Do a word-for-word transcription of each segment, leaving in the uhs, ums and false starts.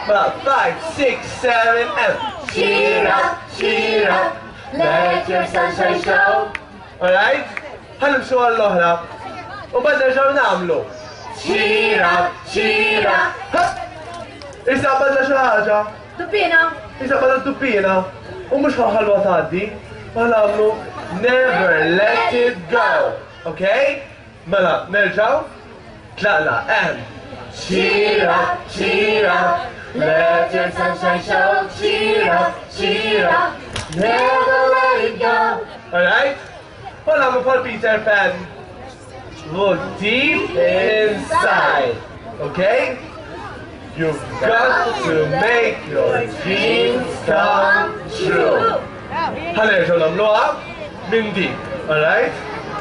About five, six, seven, and Cheer up, cheer up, let your sunshine show. Alright? Ħanimxu għall-oħra. U bad nerġaw namlu. Cheer up, cheer up. Issa badna xi ħaġa. Tuppina. Issa badna tuppina. U mhux ħalwa tgħaddi. Ma nagħmlu never let it go. Okay? Mela, nerġaw. Tlaqna, and Cheer up, cheer up, let your sunshine show. Cheer up, cheer up, never let it go. Alright? Well, I'm a Peter Pan. Look deep inside. Okay? You've got to make your dreams come true. Ħanerġgħu nagħmluha minn dik. Alright?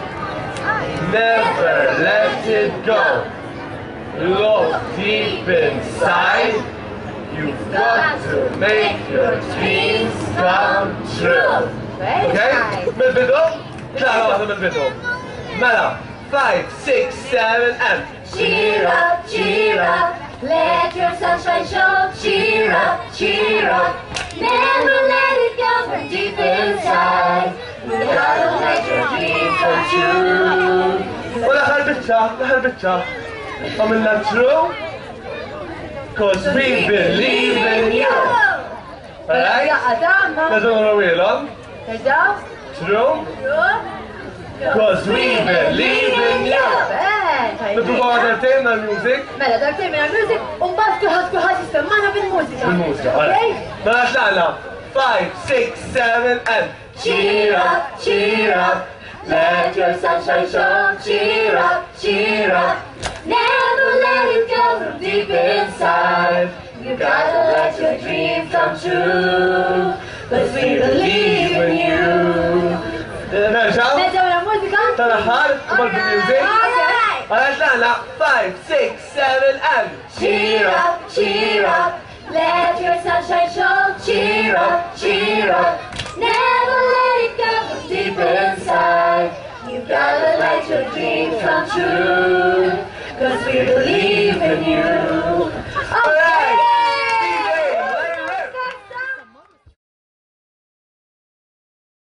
Never let it go. Look deep inside. You've got to make your dreams come true. Okay? Mil-bidu? Klara waħda mil-bidu. Mela, five, six, seven, and Cheer up, cheer up, let your sunshine show. Cheer up, cheer up, never let it go from deep inside. You gotta let your dreams come true. U l-aħħar biċċa, l-aħħar biċċa. Għamilna true? Cause we believe in you. Alright? Leżu għawilom. True? Cause we believe in you. Nittu għu għadartejn għal-music? Mela, dartejn minn għal-music, un-bas kuħat kuħat jistemana bil-mużika. Bil-mużika, alright. Mela xlaqna. Five, six, seven, and Cheer up, cheer up, let your sunshine show. Cheer up, cheer up, never let it go from deep inside. You gotta let your dreams come true, cause we believe in you. Nerġaw? Nerġaw la mużika? Tal-aħħar, u bil-music? Alright! Alright, xlaqna. Five, six, seven, and Cheer up, cheer up, let your sunshine show. Cheer up, cheer up, never let it go from deep inside. You gotta let your dreams come true, cause we believe in you.